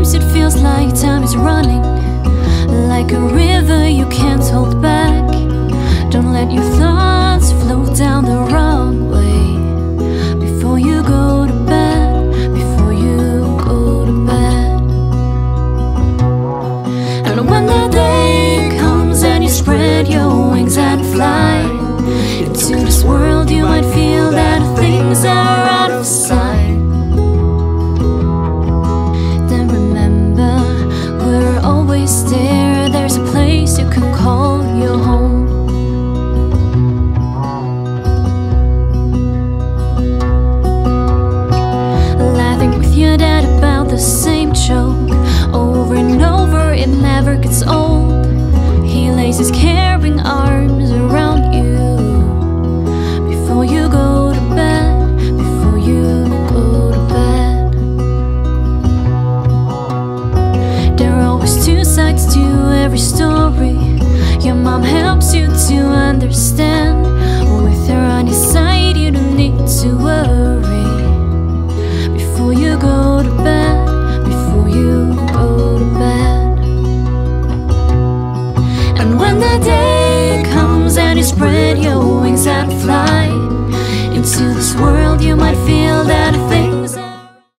Sometimes it feels like time is running, like a river you can't hold back. Don't let your thoughts flow down the wrong way before you go to bed, before you go to bed. And when the day comes and you spread your wings and fly into this world, you might feel that things are out of sight. Then remember, we're always there. There's a place you can call your home. Laughing with your dad about the same joke over and over, it never gets old. He lays his caring arms around you before you go to bed, before you go to bed. There are always two sides to every story. Your mom helps you to understand. With her on your side, you don't need to worry before you go to bed, before you go to bed. And when the day comes and you spread your wings and fly into this world, you might